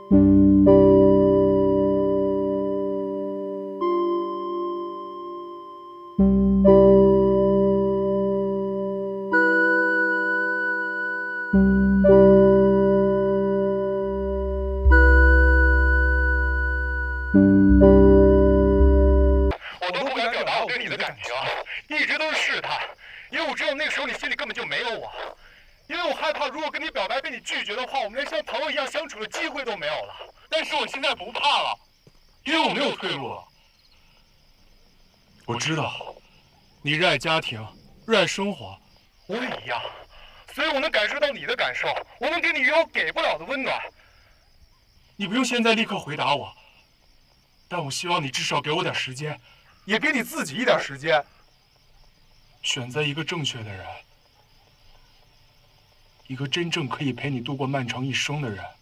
我都不敢表达我对你的感情，一直都是试探，因为我知道那个时候你心里根本就没有我，因为我害怕如果跟你表白被你拒绝的话，我们连像朋友一样相处的机会都没有了。但是我现在不怕了，因为我没有退路了。我知道，你热爱家庭，热爱生活，我也一样，所以我能感受到你的感受，我能给你余后给不了的温暖。你不用现在立刻回答我，但我希望你至少给我点时间，也给你自己一点时间，选择一个正确的人，一个真正可以陪你度过漫长一生的人。